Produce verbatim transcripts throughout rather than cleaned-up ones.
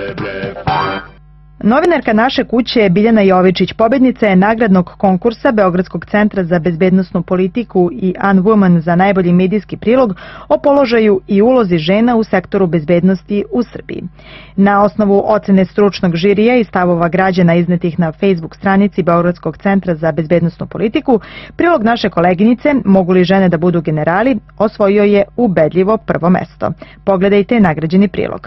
Novinarka naše kuće Biljana Jovičić pobednica je nagradnog konkursa Beogradskog centra za bezbednosnu politiku i Unwoman za najbolji medijski prilog o položaju i ulozi žena u sektoru bezbednosti u Srbiji. Na osnovu ocene stručnog žirija i stavova građana iznetih na Facebook stranici Beogradskog centra za bezbednosnu politiku, prilog naše koleginice Mogu li žene da budu generali osvojio je ubedljivo prvo mesto. Pogledajte nagrađeni prilog.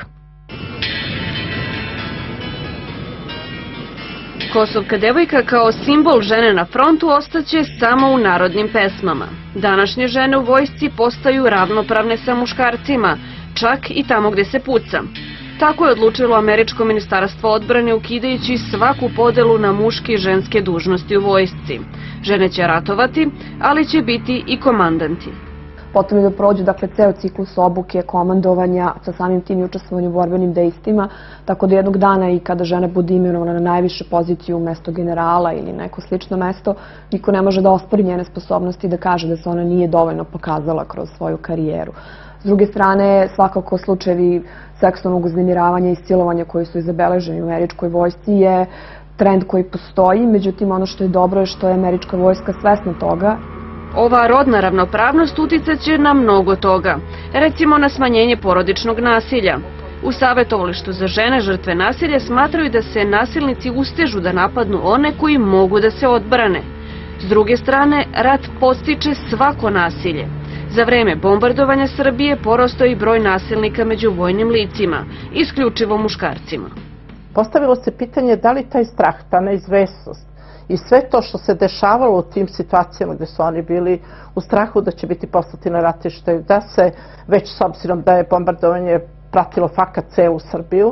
Kosovka devojka kao simbol žene na frontu ostaće samo u narodnim pesmama. Današnje žene u vojsci postaju ravnopravne sa muškarcima, čak i tamo gde se puca. Tako je odlučilo američko ministarstvo odbrane ukidajući svaku podelu na muške i ženske dužnosti u vojsci. Žene će ratovati, ali će biti i komandanti. Potom je da prođu dakle, ceo ciklus obuke, komandovanja, sa samim tim i učestvovanju u borbenim dejstvima, tako da jednog dana i kada žena bude imenovana na najviše poziciju umesto generala ili neko slično mesto, niko ne može da ospori njene sposobnosti da kaže da se ona nije dovoljno pokazala kroz svoju karijeru. S druge strane, svakako slučajevi seksualnog uznemiravanja i silovanja koji su zabeleženi u američkoj vojsci je trend koji postoji, međutim ono što je dobro je što je američka vojska svesna toga. Ova rodna ravnopravnost uticat će na mnogo toga, recimo na smanjenje porodičnog nasilja. U savjetovalištu za žene žrtve nasilja smatraju da se nasilnici ustežu da napadnu one koji mogu da se odbrane. S druge strane, rat podstiče svako nasilje. Za vreme bombardovanja Srbije porastao je i broj nasilnika među vojnim licima, isključivo muškarcima. Postavilo se pitanje da li taj strah, ta neizvesnost i sve to što se dešavalo u tim situacijama gde su oni bili u strahu da će biti poslati na ratište, da se već s obzirom da je bombardovanje pratilo fakat celu Srbiju,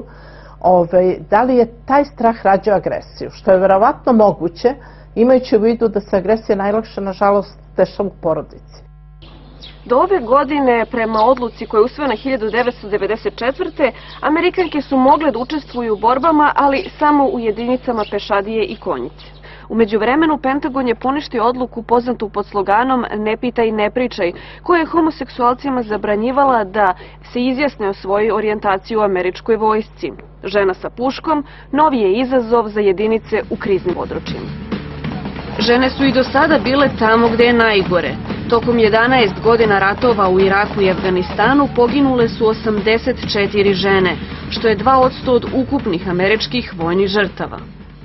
ove, da li je taj strah rađao agresiju, što je verovatno moguće, imajući u vidu da se agresija najlakše, nažalost, dešava u porodici. Do ove godine, prema odluci koja je usvojena hiljadu devetsto devedeset četvrte. Amerikanke su mogle da učestvuju u borbama, ali samo u jedinicama pešadije i konjice. U međuvremenu, Pentagon je poništio odluku poznatu pod sloganom "Ne pitaj, ne pričaj", koja je homoseksualcima zabranjivala da se izjasne o svojoj orijentaciji u američkoj vojsci. Žena sa puškom novi je izazov za jedinice u kriznim područjima. Žene su i do sada bile tamo gde je najgore. Tokom jedanaest godina ratova u Iraku i Afganistanu poginule su osamdeset četiri žene, što je dva posto od ukupnih američkih vojnih žrtava.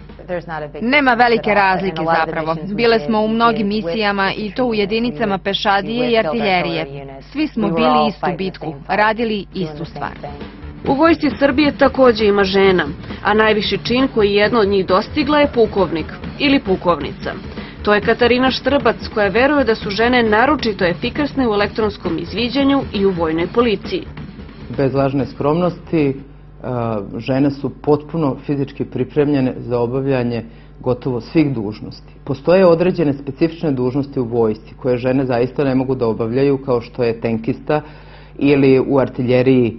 Nema velike razlike zapravo. Bile smo u mnogim misijama i to u jedinicama pešadije i artiljerije. Svi smo bili istu bitku, radili istu stvar. U vojsci Srbije takođe ima žena, a najviši čin koji jedna od njih dostigla je pukovnik ili pukovnica. To je Katarina Štrbac, koja veruje da su žene naročito efikasne u elektronskom izviđanju i u vojnoj policiji. Bez lažne skromnosti, žene su potpuno fizički pripremljene za obavljanje gotovo svih dužnosti. Postoje određene specifične dužnosti u vojsci koje žene zaista ne mogu da obavljaju, kao što je tenkista ili u artiljeriji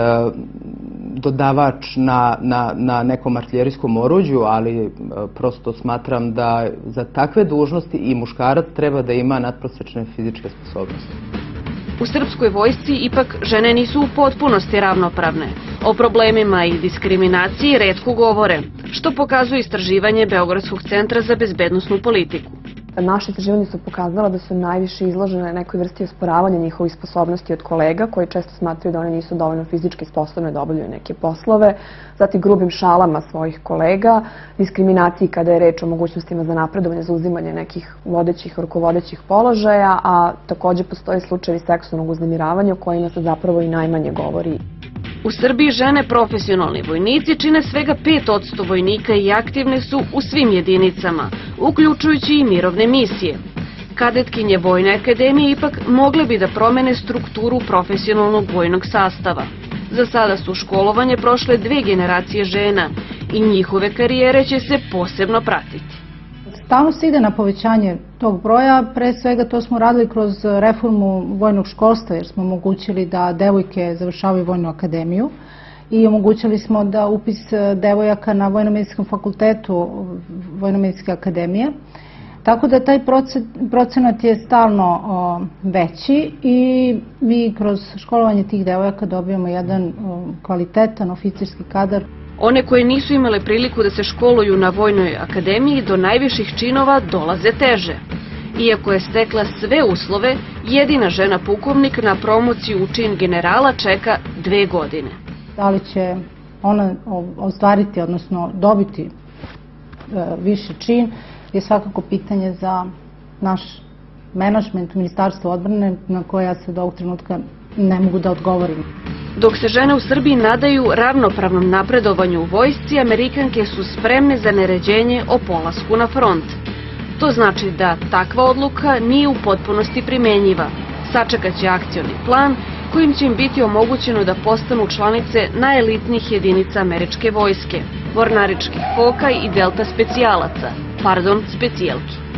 dodavač na, na, na nekom artiljerijskom oruđu, ali prosto smatram da za takve dužnosti i muškarac treba da ima nadprosečne fizičke sposobnosti. U srpskoj vojsci ipak žene nisu u potpunosti ravnopravne. O problemima i diskriminaciji retko govore, što pokazuje istraživanje Beogradskog centra za bezbednosnu politiku. Naše istraživanje su pokazala da su najviše izložene nekoj vrsti osporavanja njihovih sposobnosti od kolega, koji često smatraju da one nisu dovoljno fizički sposobne da obavljaju neke poslove, zatim grubim šalama svojih kolega, diskriminaciji kada je reč o mogućnostima za napredovanje, za uzimanje nekih vodećih, rukovodećih položaja, a takođe postoje slučajevi seksualnog uznemiravanja o kojima se zapravo i najmanje govori. U Srbiji žene profesionalni vojnici čine svega pet posto vojnika i aktivne su u svim jedinicama, uključujući i mirovne misije. Kadetkinje Vojne akademije ipak mogle bi da promene strukturu profesionalnog vojnog sastava. Za sada su školovanje prošle dve generacije žena i njihove karijere će se posebno pratiti. Stalno se ide na povećanje tog broja, pre svega to smo radili kroz reformu vojnog školstva, jer smo omogućili da devojke završavaju vojnu akademiju i omogućili smo da upis devojaka na Vojno-medicinskom fakultetu Vojno-medicinske akademije. Tako da taj procenat je stalno veći i mi kroz školovanje tih devojaka dobijamo jedan kvalitetan oficirski kadar. One koje nisu imale priliku da se školuju na Vojnoj akademiji do najviših činova dolaze teže. Iako je stekla sve uslove, jedina žena pukovnik na promociju u čin generala čeka dve godine. Da li će ona ostvariti, odnosno dobiti viši čin, je svakako pitanje za naš menadžment u Ministarstvu odbrane na koje ja se do ovog trenutka ne mogu da odgovorim. Dok se žene u Srbiji nadaju ravnopravnom napredovanju u vojsci, Amerikanke su spremne za naređenje o polasku na front. To znači da takva odluka nije u potpunosti primenjiva. Sačekat će akcioni plan kojim će im biti omogućeno da postanu članice najelitnijih jedinica američke vojske, mornaričkih foka i delta specijalaca, pardon, specijalki.